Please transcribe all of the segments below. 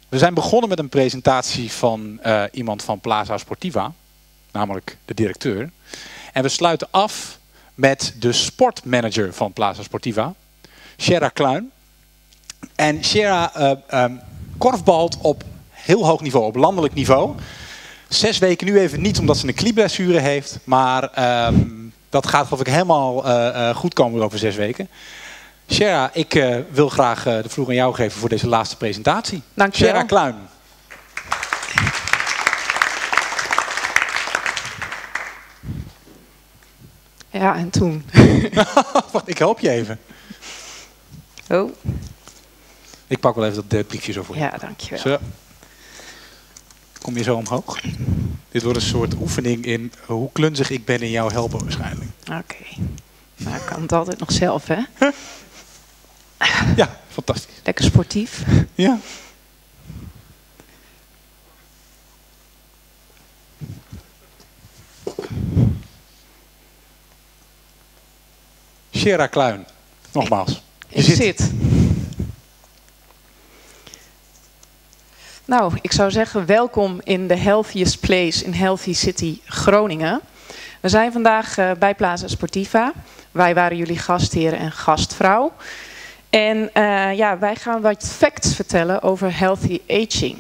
We zijn begonnen met een presentatie van iemand van Plaza Sportiva, namelijk de directeur. En we sluiten af met de sportmanager van Plaza Sportiva, Shera Kluin. En Shera korfbalt op heel hoog niveau, op landelijk niveau. 6 weken nu even niet, omdat ze een knieblessure heeft. Maar dat gaat geloof ik helemaal goed komen over 6 weken. Shera, ik wil graag de vloer aan jou geven voor deze laatste presentatie. Dank je wel. Shera Kluin. Ja, en toen? Wacht, ik help je even. Oh. Ik pak wel even dat briefje zo voor je. Ja, dankjewel. Zo. Kom je zo omhoog? Dit wordt een soort oefening in hoe klunzig ik ben in jou helpen waarschijnlijk. Oké. Nou, ik kan het altijd nog zelf, hè? Ja, fantastisch. Lekker sportief. Ja. Shera Kluin, nogmaals. Ik zit. Nou, ik zou zeggen welkom in de Healthiest Place in Healthy City Groningen. We zijn vandaag bij Plaza Sportiva. Wij waren jullie gastheer en gastvrouw. En ja, wij gaan wat facts vertellen over healthy aging.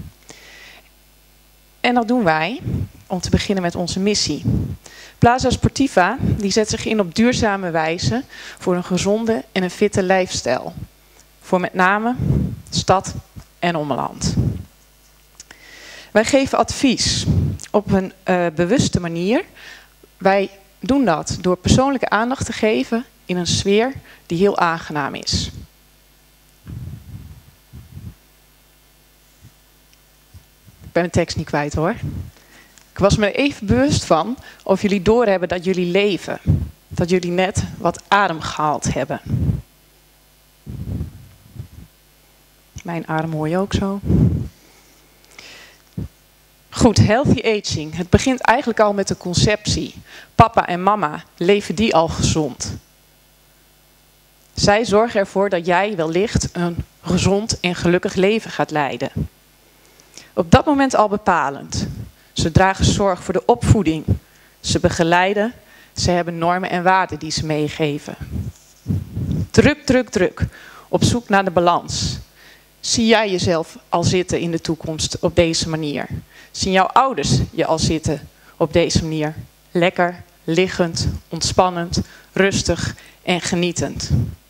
En dat doen wij om te beginnen met onze missie. Plaza Sportiva die zet zich in op duurzame wijze voor een gezonde en een fitte lijfstijl. Voor met name stad en omland. Wij geven advies op een bewuste manier. Wij doen dat door persoonlijke aandacht te geven in een sfeer die heel aangenaam is. Ik ben de tekst niet kwijt hoor. Ik was me er even bewust van of jullie doorhebben dat jullie leven. Dat jullie net wat adem gehaald hebben. Mijn adem hoor je ook zo. Goed, healthy aging. Het begint eigenlijk al met de conceptie. Papa en mama, leven die al gezond? Zij zorgen ervoor dat jij wellicht een gezond en gelukkig leven gaat leiden. Op dat moment al bepalend. Ze dragen zorg voor de opvoeding. Ze begeleiden. Ze hebben normen en waarden die ze meegeven. Druk, druk, druk. Op zoek naar de balans. Zie jij jezelf al zitten in de toekomst op deze manier? Zien jouw ouders je al zitten op deze manier? Lekker, liggend, ontspannend, rustig en genietend.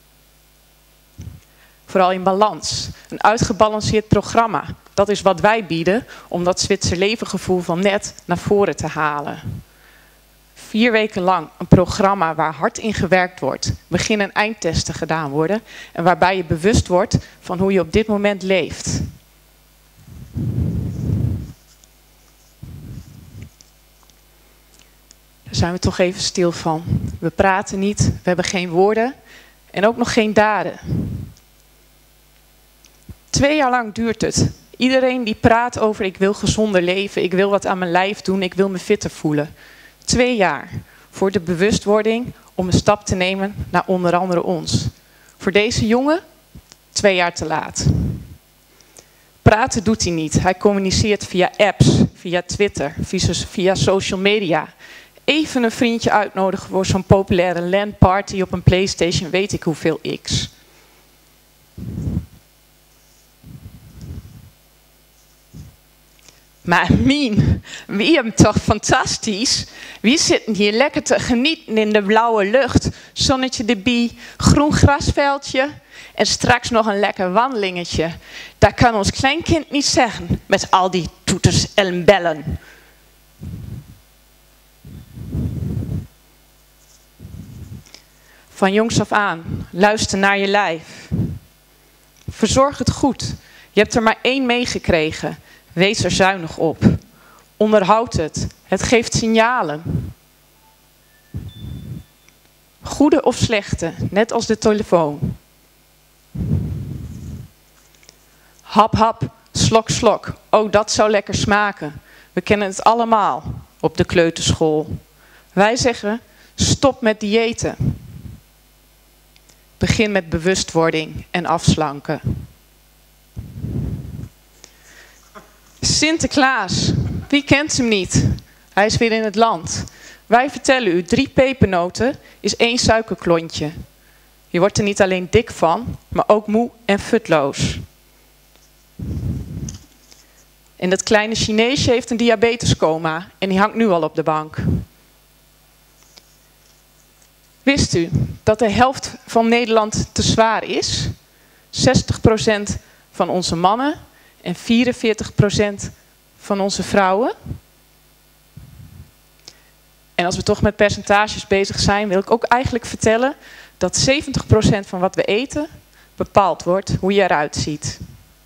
Vooral in balans. Een uitgebalanceerd programma. Dat is wat wij bieden om dat Zwitser levengevoel van net naar voren te halen. 4 weken lang een programma waar hard in gewerkt wordt. Begin- en eindtesten gedaan worden. En waarbij je bewust wordt van hoe je op dit moment leeft. Daar zijn we toch even stil van. We praten niet, we hebben geen woorden en ook nog geen daden. 2 jaar lang duurt het. Iedereen die praat over ik wil gezonder leven, ik wil wat aan mijn lijf doen, ik wil me fitter voelen. 2 jaar voor de bewustwording om een stap te nemen naar onder andere ons. Voor deze jongen 2 jaar te laat. Praten doet hij niet. Hij communiceert via apps, via Twitter, via social media. Even een vriendje uitnodigen voor zo'n populaire LAN-party op een PlayStation, weet ik hoeveel X. Maar Mien, wie hem toch fantastisch. We zitten hier lekker te genieten in de blauwe lucht. Zonnetje erbij, groen grasveldje en straks nog een lekker wandelingetje. Dat kan ons kleinkind niet zeggen met al die toeters en bellen. Van jongs af aan, luister naar je lijf. Verzorg het goed. Je hebt er maar 1 meegekregen. Wees er zuinig op. Onderhoud het. Het geeft signalen. Goede of slechte, net als de telefoon. Hap, hap, slok, slok. Oh, dat zou lekker smaken. We kennen het allemaal op de kleuterschool. Wij zeggen, stop met diëten. Begin met bewustwording en afslanken. Sinterklaas, wie kent hem niet? Hij is weer in het land. Wij vertellen u, 3 pepernoten is 1 suikerklontje. Je wordt er niet alleen dik van, maar ook moe en futloos. En dat kleine Chineesje heeft een diabetescoma en die hangt nu al op de bank. Wist u dat de helft van Nederland te zwaar is? 60% van onze mannen en 44% van onze vrouwen. En als we toch met percentages bezig zijn, wil ik ook eigenlijk vertellen dat 70% van wat we eten bepaald wordt hoe je eruit ziet.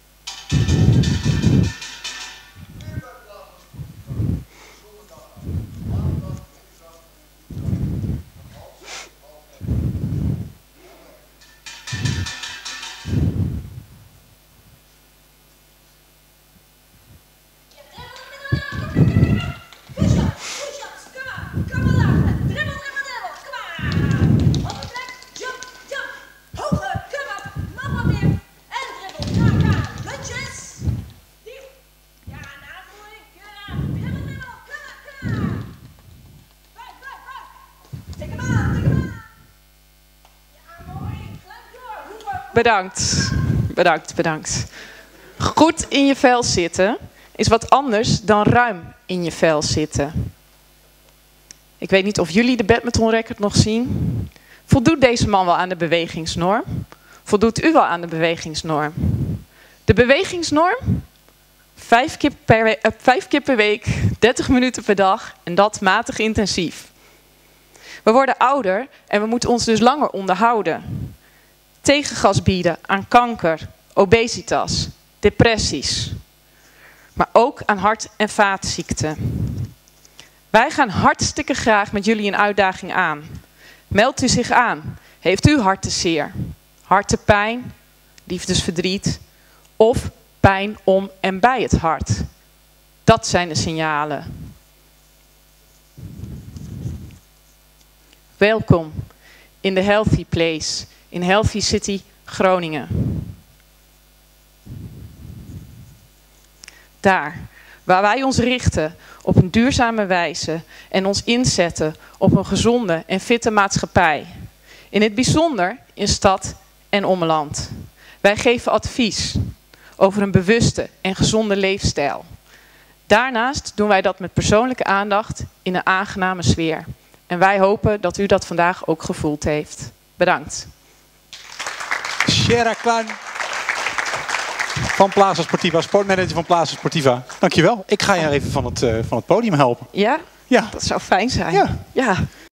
Bedankt, bedankt, bedankt. Goed in je vel zitten is wat anders dan ruim in je vel zitten. Ik weet niet of jullie de badmintonrecord nog zien. Voldoet deze man wel aan de bewegingsnorm? Voldoet u wel aan de bewegingsnorm? De bewegingsnorm? 5 keer per week, 30 minuten per dag en dat matig intensief. We worden ouder en we moeten ons dus langer onderhouden. Tegengas bieden aan kanker, obesitas, depressies. Maar ook aan hart- en vaatziekten. Wij gaan hartstikke graag met jullie een uitdaging aan. Meldt u zich aan. Heeft u hartzeer, hartepijn, liefdesverdriet of pijn om en bij het hart? Dat zijn de signalen. Welkom in the Healthy Place. In Healthy City, Groningen. Daar, waar wij ons richten op een duurzame wijze en ons inzetten op een gezonde en fitte maatschappij. In het bijzonder in stad en omland. Wij geven advies over een bewuste en gezonde leefstijl. Daarnaast doen wij dat met persoonlijke aandacht in een aangename sfeer. En wij hopen dat u dat vandaag ook gevoeld heeft. Bedankt. Shera Klein van Plaza Sportiva, sportmanager van Plaza Sportiva. Dankjewel. Ik ga je even van het podium helpen. Ja? Ja. Dat zou fijn zijn. Ja. Ja.